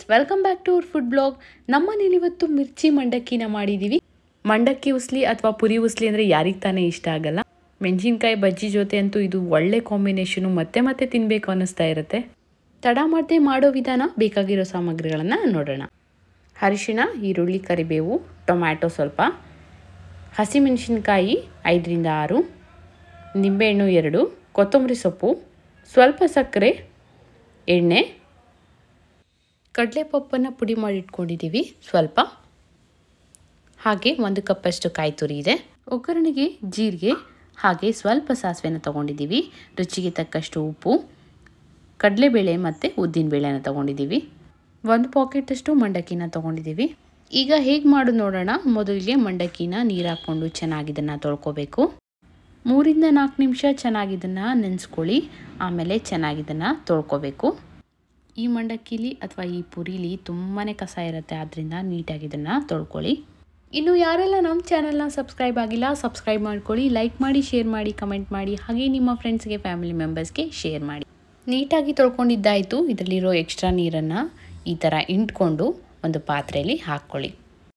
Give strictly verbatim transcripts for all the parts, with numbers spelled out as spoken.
Welcome back to our food blog. ನಮ್ಮನೇಲಿ ಇವತ್ತು ಮಿರ್ಚಿ ಮಂಡಕ್ಕಿನ ಮಾಡಿದ್ದೀವಿ. ಮಂಡಕ್ಕಿ ಉಸ್ಲಿ ಅಥವಾ ಪುರಿ ಉಸ್ಲಿ ಅಂದರೆ ಯಾರಿಗೆ ತಾನೇ ಇಷ್ಟ ಆಗಲ್ಲ. ಮೆಣಸಿನ್ಕಾಯಿ ಬಜ್ಜಿ ಜೊತೆ ಅಂತೂ ಇದು ಒಳ್ಳೆ ಕಾಂಬಿನೇಷನು, ಮತ್ತೆ ಮತ್ತೆ ತಿನ್ನಬೇಕು ಅನ್ನಿಸ್ತಾ ಇರುತ್ತೆ. ತಡ ಮಾಡದೆ ಮಾಡೋ ವಿಧಾನ, ಬೇಕಾಗಿರೋ ಸಾಮಗ್ರಿಗಳನ್ನು ನೋಡೋಣ. ಅರಿಶಿಣ, ಈರುಳ್ಳಿ, ಕರಿಬೇವು, ಟೊಮ್ಯಾಟೊ ಸ್ವಲ್ಪ, ಹಸಿಮೆಣಸಿನ್ಕಾಯಿ ಐದರಿಂದ ಆರು, ನಿಂಬೆಹಣ್ಣು ಎರಡು, ಕೊತ್ತಂಬರಿ ಸೊಪ್ಪು, ಸ್ವಲ್ಪ ಸಕ್ಕರೆ, ಎಣ್ಣೆ, ಕಡಲೆಪಪ್ಪನ್ನು ಪುಡಿ ಮಾಡಿ ಇಟ್ಕೊಂಡಿದ್ದೀವಿ ಸ್ವಲ್ಪ, ಹಾಗೆ ಒಂದು ಕಪ್ಪಷ್ಟು ಕಾಯಿ ತುರಿ ಇದೆ. ಒಗ್ಗರಣೆಗೆ ಜೀರಿಗೆ ಹಾಗೆ ಸ್ವಲ್ಪ ಸಾಸಿವೆನ ತೊಗೊಂಡಿದ್ದೀವಿ. ರುಚಿಗೆ ತಕ್ಕಷ್ಟು ಉಪ್ಪು, ಕಡಲೆಬೇಳೆ ಮತ್ತು ಉದ್ದಿನಬೇಳೆನ ತೊಗೊಂಡಿದ್ದೀವಿ. ಒಂದು ಪಾಕೆಟಷ್ಟು ಮಂಡಕ್ಕಿನ ತೊಗೊಂಡಿದ್ದೀವಿ. ಈಗ ಹೇಗೆ ಮಾಡೋದು ನೋಡೋಣ. ಮೊದಲಿಗೆ ಮಂಡಕ್ಕಿನ ನೀರು ಹಾಕ್ಕೊಂಡು ಚೆನ್ನಾಗಿ ಇದನ್ನು ತೊಳ್ಕೊಬೇಕು. ಮೂರಿಂದ ನಾಲ್ಕು ನಿಮಿಷ ಚೆನ್ನಾಗಿ ಇದನ್ನು ನೆನೆಸ್ಕೊಳ್ಳಿ. ಆಮೇಲೆ ಚೆನ್ನಾಗಿ ಇದನ್ನು ತೊಳ್ಕೊಬೇಕು. ಈ ಮಂಡಕ್ಕಿಲಿ ಅಥವಾ ಈ ಪುರಿಲಿ ತುಂಬಾ ಕಸ ಇರುತ್ತೆ, ಆದ್ದರಿಂದ ನೀಟಾಗಿ ಇದನ್ನು ತೊಳ್ಕೊಳ್ಳಿ. ಇನ್ನು ಯಾರೆಲ್ಲ ನಮ್ಮ ಚಾನಲ್ನ ಸಬ್ಸ್ಕ್ರೈಬ್ ಆಗಿಲ್ಲ, ಸಬ್ಸ್ಕ್ರೈಬ್ ಮಾಡ್ಕೊಳ್ಳಿ, ಲೈಕ್ ಮಾಡಿ, ಶೇರ್ ಮಾಡಿ, ಕಮೆಂಟ್ ಮಾಡಿ, ಹಾಗೆ ನಿಮ್ಮ ಫ್ರೆಂಡ್ಸ್ಗೆ, ಫ್ಯಾಮಿಲಿ ಮೆಂಬರ್ಸ್ಗೆ ಶೇರ್ ಮಾಡಿ. ನೀಟಾಗಿ ತೊಳ್ಕೊಂಡಿದ್ದಾಯಿತು. ಇದರಲ್ಲಿರೋ ಎಕ್ಸ್ಟ್ರಾ ನೀರನ್ನು ಈ ಥರ ಇಂಟ್ಕೊಂಡು ಒಂದು ಪಾತ್ರೆಯಲ್ಲಿ ಹಾಕ್ಕೊಳ್ಳಿ.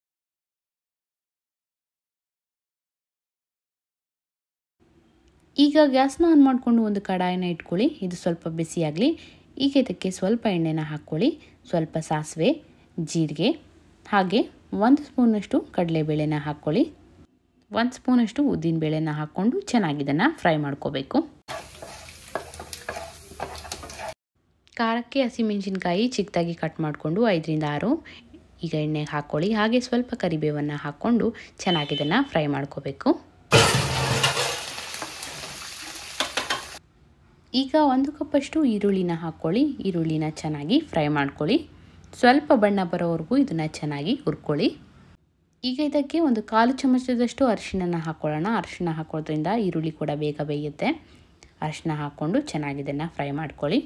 ಈಗ ಗ್ಯಾಸ್ನ ಆನ್ ಮಾಡಿಕೊಂಡು ಒಂದು ಕಡಾಯಿನ ಇಟ್ಕೊಳ್ಳಿ. ಇದು ಸ್ವಲ್ಪ ಬಿಸಿಯಾಗಲಿ. ಈಗ ಇದಕ್ಕೆ ಸ್ವಲ್ಪ ಎಣ್ಣೆನ ಹಾಕ್ಕೊಳ್ಳಿ. ಸ್ವಲ್ಪ ಸಾಸಿವೆ, ಜೀರಿಗೆ, ಹಾಗೆ ಒಂದು ಸ್ಪೂನಷ್ಟು ಕಡಲೆಬೇಳೆನ ಹಾಕ್ಕೊಳ್ಳಿ. ಒಂದು ಸ್ಪೂನಷ್ಟು ಉದ್ದಿನಬೇಳೆನ ಹಾಕ್ಕೊಂಡು ಚೆನ್ನಾಗಿ ಇದನ್ನು ಫ್ರೈ ಮಾಡ್ಕೋಬೇಕು. ಖಾರಕ್ಕೆ ಹಸಿಮೆಣಸಿನ್ಕಾಯಿ ಚಿಕ್ಕದಾಗಿ ಕಟ್ ಮಾಡಿಕೊಂಡು ಐದರಿಂದ ಆರು ಈಗ ಎಣ್ಣೆಗೆ ಹಾಕ್ಕೊಳ್ಳಿ. ಹಾಗೆ ಸ್ವಲ್ಪ ಕರಿಬೇವನ್ನು ಹಾಕ್ಕೊಂಡು ಚೆನ್ನಾಗಿ ಇದನ್ನು ಫ್ರೈ ಮಾಡ್ಕೋಬೇಕು. ಈಗ ಒಂದು ಕಪ್ಪಷ್ಟು ಈರುಳ್ಳಿನ ಹಾಕ್ಕೊಳ್ಳಿ. ಈರುಳ್ಳಿನ ಚೆನ್ನಾಗಿ ಫ್ರೈ ಮಾಡ್ಕೊಳ್ಳಿ. ಸ್ವಲ್ಪ ಬಣ್ಣ ಬರೋವರೆಗೂ ಇದನ್ನು ಚೆನ್ನಾಗಿ ಹುರ್ಕೊಳ್ಳಿ. ಈಗ ಇದಕ್ಕೆ ಒಂದು ಕಾಲು ಚಮಚದಷ್ಟು ಅರಿಶಿಣನ ಹಾಕ್ಕೊಳ್ಳೋಣ. ಅರಿಶಿಣ ಹಾಕೋದ್ರಿಂದ ಈರುಳ್ಳಿ ಕೂಡ ಬೇಗ ಬೇಯುತ್ತೆ. ಅರಿಶಿಣ ಹಾಕ್ಕೊಂಡು ಚೆನ್ನಾಗಿ ಇದನ್ನು ಫ್ರೈ ಮಾಡ್ಕೊಳ್ಳಿ.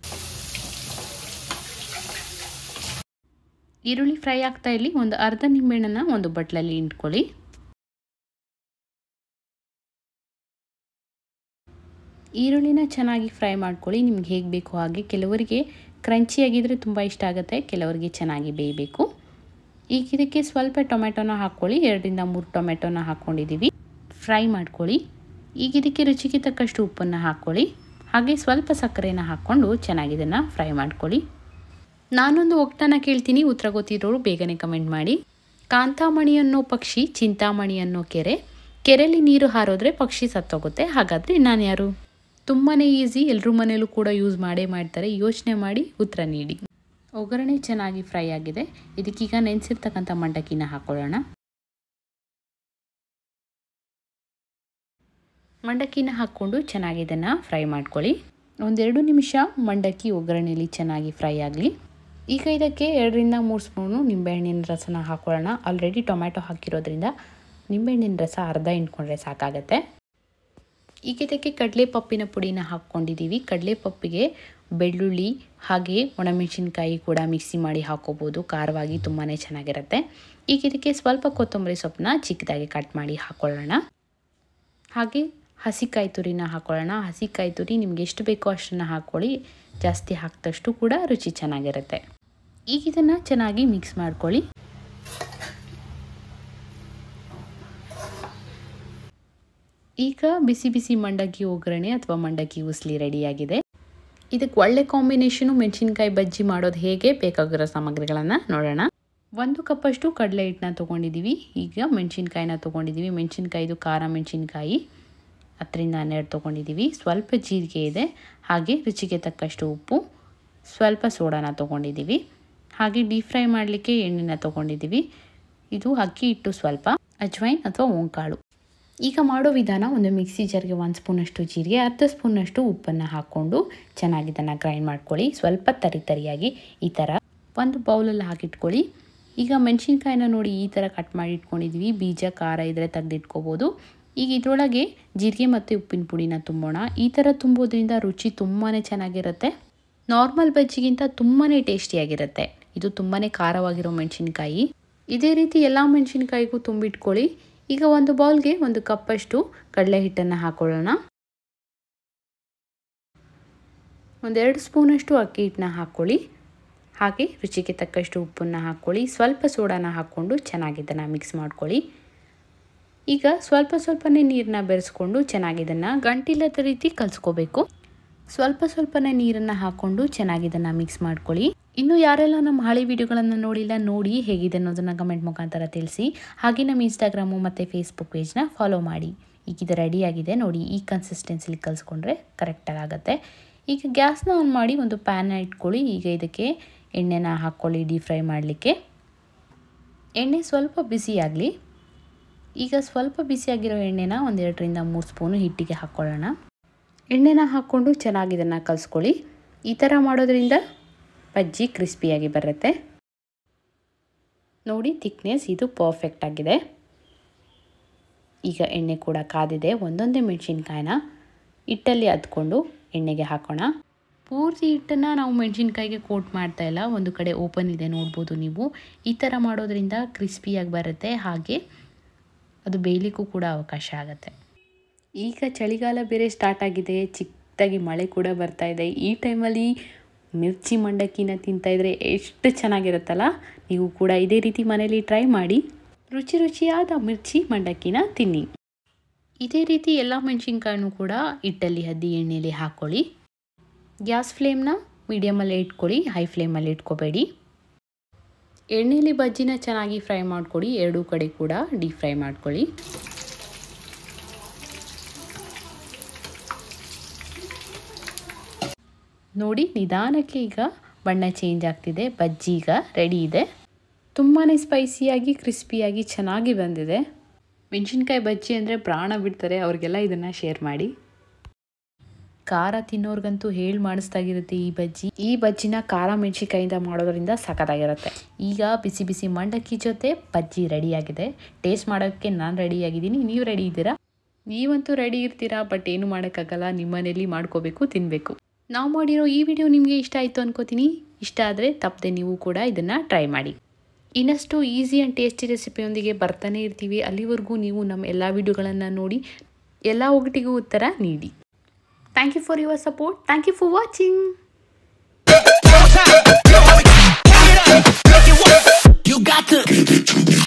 ಈರುಳ್ಳಿ ಫ್ರೈ ಆಗ್ತಾ ಇಲ್ಲಿ ಒಂದು ಅರ್ಧ ನಿಂಬೆಹಣ್ಣನ್ನು ಒಂದು ಬಟ್ಲಲ್ಲಿ ಇಟ್ಕೊಳ್ಳಿ. ಈರುಳ್ಳಿನ ಚೆನ್ನಾಗಿ ಫ್ರೈ ಮಾಡ್ಕೊಳ್ಳಿ. ನಿಮ್ಗೆ ಹೇಗೆ ಬೇಕು ಹಾಗೆ. ಕೆಲವರಿಗೆ ಕ್ರಂಚಿಯಾಗಿದ್ದರೆ ತುಂಬ ಇಷ್ಟ ಆಗುತ್ತೆ, ಕೆಲವರಿಗೆ ಚೆನ್ನಾಗಿ ಬೇಯಬೇಕು. ಈಗ ಇದಕ್ಕೆ ಸ್ವಲ್ಪ ಟೊಮೆಟೊನ ಹಾಕ್ಕೊಳ್ಳಿ. ಎರಡರಿಂದ ಮೂರು ಟೊಮೆಟೊನ ಹಾಕ್ಕೊಂಡಿದ್ದೀವಿ. ಫ್ರೈ ಮಾಡ್ಕೊಳ್ಳಿ. ಈಗ ಇದಕ್ಕೆ ರುಚಿಗೆ ತಕ್ಕಷ್ಟು ಉಪ್ಪನ್ನು ಹಾಕ್ಕೊಳ್ಳಿ. ಹಾಗೆ ಸ್ವಲ್ಪ ಸಕ್ಕರೆನ ಹಾಕ್ಕೊಂಡು ಚೆನ್ನಾಗಿ ಇದನ್ನು ಫ್ರೈ ಮಾಡ್ಕೊಳ್ಳಿ. ನಾನೊಂದು ಒಗ್ಗರಣೆ ಕೇಳ್ತೀನಿ, ಉತ್ತರ ಗೊತ್ತಿರೋರು ಬೇಗನೆ ಕಮೆಂಟ್ ಮಾಡಿ. ಕಾಂತಾಮಣಿ ಅನ್ನೋ ಪಕ್ಷಿ, ಚಿಂತಾಮಣಿ ಅನ್ನೋ ಕೆರೆ, ಕೆರೆಯಲ್ಲಿ ನೀರು ಹಾರೋದ್ರೆ ಪಕ್ಷಿ ಸತ್ತೋಗುತ್ತೆ. ಹಾಗಾದರೆ ನಾನು ಯಾರು? ತುಂಬಾ ಈಸಿ, ಎಲ್ಲರ ಮನೇಲೂ ಕೂಡ ಯೂಸ್ ಮಾಡೇ ಮಾಡ್ತಾರೆ. ಯೋಚನೆ ಮಾಡಿ ಉತ್ತರ ನೀಡಿ. ಒಗ್ಗರಣೆ ಚೆನ್ನಾಗಿ ಫ್ರೈ ಆಗಿದೆ. ಇದಕ್ಕೀಗ ನೆನೆಸಿರ್ತಕ್ಕಂಥ ಮಂಡಕ್ಕಿನ ಹಾಕ್ಕೊಳ್ಳೋಣ. ಮಂಡಕ್ಕಿನ ಹಾಕ್ಕೊಂಡು ಚೆನ್ನಾಗಿ ಇದನ್ನು ಫ್ರೈ ಮಾಡ್ಕೊಳ್ಳಿ. ಒಂದೆರಡು ನಿಮಿಷ ಮಂಡಕ್ಕಿ ಒಗ್ಗರಣೆಯಲ್ಲಿ ಚೆನ್ನಾಗಿ ಫ್ರೈ ಆಗಲಿ. ಈಗ ಇದಕ್ಕೆ ಎರಡರಿಂದ ಮೂರು ಸ್ಪೂನು ನಿಂಬೆಹಣ್ಣಿನ ರಸನ ಹಾಕ್ಕೊಳ್ಳೋಣ. ಆಲ್ರೆಡಿ ಟೊಮ್ಯಾಟೊ ಹಾಕಿರೋದ್ರಿಂದ ನಿಂಬೆಹಣ್ಣಿನ ರಸ ಅರ್ಧ ಇಂಟ್ಕೊಂಡ್ರೆ ಸಾಕಾಗತ್ತೆ. ಈಗ ಇದಕ್ಕೆ ಕಡಲೆಪಪ್ಪಿನ ಪುಡಿನ ಹಾಕ್ಕೊಂಡಿದ್ದೀವಿ. ಕಡಲೆಪಪ್ಪಿಗೆ ಬೆಳ್ಳುಳ್ಳಿ ಹಾಗೆ ಒಣಮೆಣಸಿನ್ಕಾಯಿ ಕೂಡ ಮಿಕ್ಸಿ ಮಾಡಿ ಹಾಕೋಬೋದು. ಖಾರವಾಗಿ ತುಂಬಾ ಚೆನ್ನಾಗಿರುತ್ತೆ. ಈಗ ಇದಕ್ಕೆ ಸ್ವಲ್ಪ ಕೊತ್ತಂಬರಿ ಸೊಪ್ಪನ್ನ ಚಿಕ್ಕದಾಗಿ ಕಟ್ ಮಾಡಿ ಹಾಕ್ಕೊಳ್ಳೋಣ. ಹಾಗೆ ಹಸಿಕಾಯಿ ತುರಿನ ಹಾಕ್ಕೊಳ್ಳೋಣ. ಹಸಿಕಾಯಿ ತುರಿ ನಿಮ್ಗೆ ಎಷ್ಟು ಬೇಕೋ ಅಷ್ಟನ್ನು ಹಾಕ್ಕೊಳ್ಳಿ. ಜಾಸ್ತಿ ಹಾಕಿದಷ್ಟು ಕೂಡ ರುಚಿ ಚೆನ್ನಾಗಿರುತ್ತೆ. ಈಗ ಇದನ್ನು ಚೆನ್ನಾಗಿ ಮಿಕ್ಸ್ ಮಾಡ್ಕೊಳ್ಳಿ. ಈಗ ಬಿಸಿ ಬಿಸಿ ಮಂಡಕ್ಕಿ ಒಗ್ಗರಣೆ ಅಥವಾ ಮಂಡಕ್ಕಿ ಉಸ್ಲಿ ರೆಡಿಯಾಗಿದೆ. ಇದಕ್ಕೆ ಒಳ್ಳೆ ಕಾಂಬಿನೇಷನು ಮೆಣಸಿನ್ಕಾಯಿ ಬಜ್ಜಿ ಮಾಡೋದು ಹೇಗೆ, ಬೇಕಾಗಿರೋ ಸಾಮಗ್ರಿಗಳನ್ನು ನೋಡೋಣ. ಒಂದು ಕಪ್ಪಷ್ಟು ಕಡಲೆ ಹಿಟ್ಟನ್ನ ತೊಗೊಂಡಿದ್ದೀವಿ. ಈಗ ಮೆಣಸಿನ್ಕಾಯಿನ ತೊಗೊಂಡಿದ್ದೀವಿ. ಮೆಣಸಿನ್ಕಾಯಿದು ಖಾರ ಮೆಣಸಿನ್ಕಾಯಿ ಹತ್ತರಿಂದ ಹನ್ನೆರಡು ತೊಗೊಂಡಿದ್ದೀವಿ. ಸ್ವಲ್ಪ ಜೀರಿಗೆ ಇದೆ. ಹಾಗೆ ರುಚಿಗೆ ತಕ್ಕಷ್ಟು ಉಪ್ಪು, ಸ್ವಲ್ಪ ಸೋಡಾನ ತೊಗೊಂಡಿದ್ದೀವಿ. ಹಾಗೆ ಡೀಪ್ ಫ್ರೈ ಮಾಡಲಿಕ್ಕೆ ಎಣ್ಣೆನ ತೊಗೊಂಡಿದ್ದೀವಿ. ಇದು ಅಕ್ಕಿ ಹಿಟ್ಟು, ಸ್ವಲ್ಪ ಅಜ್ವೈನ್ ಅಥವಾ ಓಂಕಾಳು. ಈಗ ಮಾಡೋ ವಿಧಾನ, ಒಂದು ಮಿಕ್ಸಿ ಜಾರ್ಗೆ ಒಂದು ಸ್ಪೂನಷ್ಟು ಜೀರಿಗೆ, ಅರ್ಧ ಸ್ಪೂನಷ್ಟು ಉಪ್ಪನ್ನು ಹಾಕ್ಕೊಂಡು ಚೆನ್ನಾಗಿ ಇದನ್ನು ಗ್ರೈಂಡ್ ಮಾಡ್ಕೊಳ್ಳಿ. ಸ್ವಲ್ಪ ತರಿ ತರಿಯಾಗಿ ಈ ಥರ ಒಂದು ಬೌಲಲ್ಲಿ ಹಾಕಿಟ್ಕೊಳ್ಳಿ. ಈಗ ಮೆಣಸಿನ್ಕಾಯಿನ ನೋಡಿ ಈ ಥರ ಕಟ್ ಮಾಡಿ ಇಟ್ಕೊಂಡಿದ್ದೀವಿ. ಬೀಜ ಖಾರ ಇದ್ದರೆ ತೆಗೆದಿಟ್ಕೋಬೋದು. ಈಗ ಇದರೊಳಗೆ ಜೀರಿಗೆ ಮತ್ತು ಉಪ್ಪಿನ ಪುಡಿನ ತುಂಬೋಣ. ಈ ಥರ ತುಂಬೋದ್ರಿಂದ ರುಚಿ ತುಂಬಾ ಚೆನ್ನಾಗಿರುತ್ತೆ. ನಾರ್ಮಲ್ ಬಜ್ಜಿಗಿಂತ ತುಂಬಾ ಟೇಸ್ಟಿಯಾಗಿರುತ್ತೆ. ಇದು ತುಂಬಾ ಖಾರವಾಗಿರೋ ಮೆಣಸಿನ್ಕಾಯಿ. ಇದೇ ರೀತಿ ಎಲ್ಲ ಮೆಣಸಿನ್ಕಾಯಿಗೂ ತುಂಬಿಟ್ಕೊಳ್ಳಿ. ಈಗ ಒಂದು ಬೌಲ್ಗೆ ಒಂದು ಕಪ್ಪಷ್ಟು ಕಡಲೆ ಹಿಟ್ಟನ್ನು ಹಾಕೊಳ್ಳೋಣ. ಒಂದೆರಡು ಸ್ಪೂನಷ್ಟು ಅಕ್ಕಿ ಹಿಟ್ಟನ್ನ ಹಾಕ್ಕೊಳ್ಳಿ. ಹಾಗೆ ರುಚಿಗೆ ತಕ್ಕಷ್ಟು ಉಪ್ಪನ್ನು ಹಾಕ್ಕೊಳ್ಳಿ. ಸ್ವಲ್ಪ ಸೋಡಾನ ಹಾಕ್ಕೊಂಡು ಚೆನ್ನಾಗಿ ಇದನ್ನು ಮಿಕ್ಸ್ ಮಾಡ್ಕೊಳ್ಳಿ. ಈಗ ಸ್ವಲ್ಪ ಸ್ವಲ್ಪನೇ ನೀರನ್ನ ಬೆರೆಸ್ಕೊಂಡು ಚೆನ್ನಾಗಿ ಇದನ್ನು ಗಂಟಿಲ್ಲದ ರೀತಿ ಕಲಿಸ್ಕೋಬೇಕು. ಸ್ವಲ್ಪ ಸ್ವಲ್ಪನೇ ನೀರನ್ನು ಹಾಕ್ಕೊಂಡು ಚೆನ್ನಾಗಿ ಇದನ್ನು ಮಿಕ್ಸ್ ಮಾಡ್ಕೊಳ್ಳಿ. ಇನ್ನು ಯಾರೆಲ್ಲ ನಮ್ಮ ಹಳೆ ವಿಡಿಯೋಗಳನ್ನು ನೋಡಿಲ್ಲ ನೋಡಿ ಹೇಗಿದೆ ಅನ್ನೋದನ್ನು ಕಮೆಂಟ್ ಮುಖಾಂತರ ತಿಳಿಸಿ. ಹಾಗೆ ನಮ್ಮ ಇನ್ಸ್ಟಾಗ್ರಾಮು ಮತ್ತು ಫೇಸ್ಬುಕ್ ಪೇಜ್ನ ಫಾಲೋ ಮಾಡಿ. ಈಗ ಇದು ರೆಡಿಯಾಗಿದೆ ನೋಡಿ. ಈ ಕನ್ಸಿಸ್ಟೆನ್ಸಿಲಿ ಕಲಿಸ್ಕೊಂಡ್ರೆ ಕರೆಕ್ಟಾಗಿ ಆಗುತ್ತೆ. ಈಗ ಗ್ಯಾಸ್ನ ಆನ್ ಮಾಡಿ ಒಂದು ಪ್ಯಾನ್ನ ಇಟ್ಕೊಳ್ಳಿ. ಈಗ ಇದಕ್ಕೆ ಎಣ್ಣೆನ ಹಾಕ್ಕೊಳ್ಳಿ ಡೀಪ್ ಫ್ರೈ ಮಾಡಲಿಕ್ಕೆ. ಎಣ್ಣೆ ಸ್ವಲ್ಪ ಬಿಸಿಯಾಗಲಿ. ಈಗ ಸ್ವಲ್ಪ ಬಿಸಿಯಾಗಿರೋ ಎಣ್ಣೆನ ಒಂದೆರಡರಿಂದ ಮೂರು ಸ್ಪೂನು ಹಿಟ್ಟಿಗೆ ಹಾಕ್ಕೊಳ್ಳೋಣ. ಎಣ್ಣೆನ ಹಾಕ್ಕೊಂಡು ಚೆನ್ನಾಗಿ ಇದನ್ನು ಕಲಿಸ್ಕೊಳ್ಳಿ. ಈ ಥರ ಮಾಡೋದ್ರಿಂದ ಬಜ್ಜಿ ಕ್ರಿಸ್ಪಿಯಾಗಿ ಬರುತ್ತೆ ನೋಡಿ. ಥಿಕ್ನೆಸ್ ಇದು ಪರ್ಫೆಕ್ಟ್ ಆಗಿದೆ. ಈಗ ಎಣ್ಣೆ ಕೂಡ ಕಾದಿದೆ. ಒಂದೊಂದೇ ಮೆಣಸಿನ್ಕಾಯಿನ ಹಿಟ್ಟಲ್ಲಿ ಅದ್ಕೊಂಡು ಎಣ್ಣೆಗೆ ಹಾಕೋಣ. ಪೂರ್ತಿ ಹಿಟ್ಟನ್ನು ನಾವು ಮೆಣಸಿನ್ಕಾಯಿಗೆ ಕೋಟ್ ಮಾಡ್ತಾ ಇಲ್ಲ. ಒಂದು ಕಡೆ ಓಪನ್ ಇದೆ ನೋಡ್ಬೋದು ನೀವು. ಈ ಥರ ಮಾಡೋದ್ರಿಂದ ಕ್ರಿಸ್ಪಿಯಾಗಿ ಬರುತ್ತೆ, ಹಾಗೆ ಅದು ಬೇಯಲಿಕ್ಕೂ ಕೂಡ ಅವಕಾಶ ಆಗುತ್ತೆ. ಈಗ ಚಳಿಗಾಲ ಬೇರೆ ಸ್ಟಾರ್ಟ್ ಆಗಿದೆ, ಚಿಕ್ಕದಾಗಿ ಮಳೆ ಕೂಡ ಬರ್ತಾ ಇದೆ. ಈ ಟೈಮಲ್ಲಿ ಮಿರ್ಚಿ ಮಂಡಕ್ಕಿನ ತಿಂತಾಯಿದ್ರೆ ಎಷ್ಟು ಚೆನ್ನಾಗಿರುತ್ತಲ್ಲ. ನೀವು ಕೂಡ ಇದೇ ರೀತಿ ಮನೇಲಿ ಟ್ರೈ ಮಾಡಿ ರುಚಿ ರುಚಿಯಾದ ಮಿರ್ಚಿ ಮಂಡಕ್ಕಿನ ತಿನ್ನಿ. ಇದೇ ರೀತಿ ಎಲ್ಲ ಮೆಣಸಿನ್ಕಾಯಿನೂ ಕೂಡ ಹಿಟ್ಟಲ್ಲಿ ಅದ್ದಿ ಎಣ್ಣೆಯಲ್ಲಿ ಹಾಕ್ಕೊಳ್ಳಿ. ಗ್ಯಾಸ್ ಫ್ಲೇಮ್ನ ಮೀಡಿಯಮಲ್ಲೇ ಇಟ್ಕೊಳ್ಳಿ, ಹೈ ಫ್ಲೇಮಲ್ಲಿ ಇಟ್ಕೋಬೇಡಿ. ಎಣ್ಣೆಯಲ್ಲಿ ಬಜ್ಜಿನ ಚೆನ್ನಾಗಿ ಫ್ರೈ ಮಾಡ್ಕೊಳ್ಳಿ. ಎರಡೂ ಕಡೆ ಕೂಡ ಡೀಪ್ ಫ್ರೈ ಮಾಡ್ಕೊಳ್ಳಿ. ನೋಡಿ ನಿಧಾನಕ್ಕೆ ಈಗ ಬಣ್ಣ ಚೇಂಜ್ ಆಗ್ತಿದೆ. ಬಜ್ಜಿ ಈಗ ರೆಡಿ ಇದೆ. ತುಂಬಾ ಸ್ಪೈಸಿಯಾಗಿ ಕ್ರಿಸ್ಪಿಯಾಗಿ ಚೆನ್ನಾಗಿ ಬಂದಿದೆ. ಮೆಣಸಿನ್ಕಾಯಿ ಬಜ್ಜಿ ಅಂದರೆ ಪ್ರಾಣ ಬಿಡ್ತಾರೆ, ಅವ್ರಿಗೆಲ್ಲ ಇದನ್ನು ಶೇರ್ ಮಾಡಿ. ಖಾರ ತಿನ್ನೋರ್ಗಂತೂ ಹೇಳಿ ಮಾಡಿಸ್ದಾಗಿರುತ್ತೆ ಈ ಬಜ್ಜಿ. ಈ ಬಜ್ಜಿನ ಖಾರ ಮೆಣಸಿನ್ಕಾಯಿಂದ ಮಾಡೋದ್ರಿಂದ ಸಖತ್ತಾಗಿರುತ್ತೆ. ಈಗ ಬಿಸಿ ಬಿಸಿ ಮಂಡಕ್ಕಿ ಜೊತೆ ಬಜ್ಜಿ ರೆಡಿಯಾಗಿದೆ. ಟೇಸ್ಟ್ ಮಾಡೋಕ್ಕೆ ನಾನು ರೆಡಿಯಾಗಿದ್ದೀನಿ. ನೀವು ರೆಡಿ ಇದ್ದೀರಾ? ನೀವಂತೂ ರೆಡಿ ಇರ್ತೀರಾ, ಬಟ್ ಏನು ಮಾಡೋಕ್ಕಾಗಲ್ಲ. ನಿಮ್ಮ ಮನೇಲಿ ಮಾಡ್ಕೋಬೇಕು, ತಿನ್ನಬೇಕು. ನಾವು ಮಾಡಿರೋ ಈ ವಿಡಿಯೋ ನಿಮಗೆ ಇಷ್ಟ ಆಯಿತು ಅನ್ಕೋತೀನಿ. ಇಷ್ಟ ಆದರೆ ತಪ್ಪದೆ ನೀವು ಕೂಡ ಇದನ್ನು ಟ್ರೈ ಮಾಡಿ. ಇನ್ನಷ್ಟು ಈಸಿ ಆ್ಯಂಡ್ ಟೇಸ್ಟಿ ರೆಸಿಪಿಯೊಂದಿಗೆ ಬರ್ತಾನೆ ಇರ್ತೀವಿ. ಅಲ್ಲಿವರೆಗೂ ನೀವು ನಮ್ಮ ಎಲ್ಲ ವಿಡಿಯೋಗಳನ್ನು ನೋಡಿ ಎಲ್ಲ ಒಗಟಿಗೂ ಉತ್ತರ ನೀಡಿ. Thank you for your support. Thank you for watching. You got to